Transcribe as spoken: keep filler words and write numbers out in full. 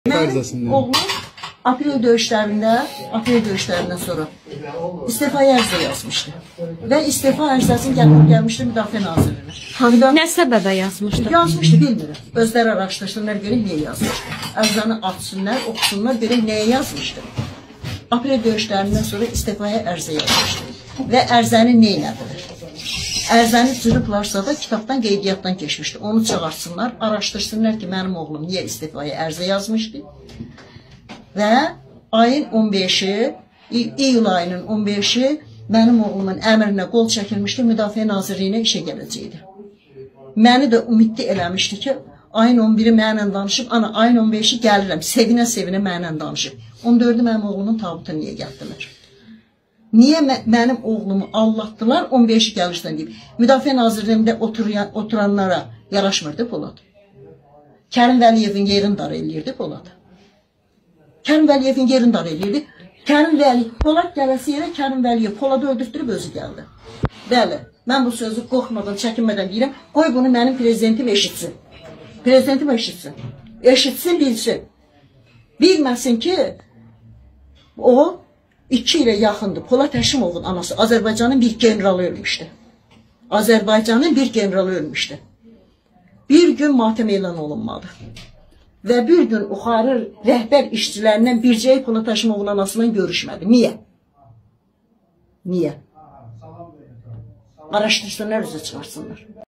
Mənim oğlum aprel döyüşlərində, aprel döyüşlərindən sonra istifaya ərizə yazmışdı. Və istifa ərizəsini gəlib gəlmişdi Müdafiə Nazirliyinə. Nə səbəbə yazmışdı? Yazmışdı, bilmirəm. Özləri araşdırsınlar, görək niyə yazmışdı. Ərizəni açsınlar, oxusunlar, görək niyə yazmışdı. Aprel döyüşlərindən sonra istifaya ərizə yazmışdı. Və ərizəni neylədilər? Ərzəni cırıblarsa da kitabdan, qeydiyyatdan keçmişdi. Onu çağırsınlar, araşdırsınlar ki, mənim oğlum niyə istifaya ərizə yazmışdı. Və ayın on beşi, iyul ayının on beşi mənim oğlumun əmrinə qol çəkilmişdi, Müdafiə Nazirliyinə işə gələcəkdi. Məni də ümidli eləmişdi ki, ayın on biri mənlə danışıb, ana ayın on beşi gəlirəm, sevinə-sevinə mənlə danışıb. on dördü mənim oğlumun tabutunu niyə gəldilər? Niyə mənim oğlumu allatdılar, on beşi gəlirsən deyib. Müdafiə Nazirliyində oturanlara yaraşmırdı Polad. Kərim Vəliyevin yerini dar eləyirdi Polad. Kərim Vəliyevin yerini dar eləyirdi. Kərim Vəliyev, Polad gələsi yerə Kərim Vəliyev Poladı öldürtdürüb özü gəldi. Bəli, mən bu sözü qorxmadan, çəkinmədən deyirəm. Qoy bunu mənim prezidentim eşitsin. Prezidentim eşitsin. Eşitsin, bilsin. Bilməsin ki, o iki ilə yaxındır. Polad Həşimovun anası Azərbaycanın bir generalı ölmüşdü. Azərbaycanın bir generalı ölmüşdü. Bir gün matəm elan olunmadı. Və bir gün yuxarı rəhbər işçilərindən bircəyi Polad Həşimovun anasından görüşmədi. Niyə? Niyə? Araşdırsınlar, üzə çıxarsınlar.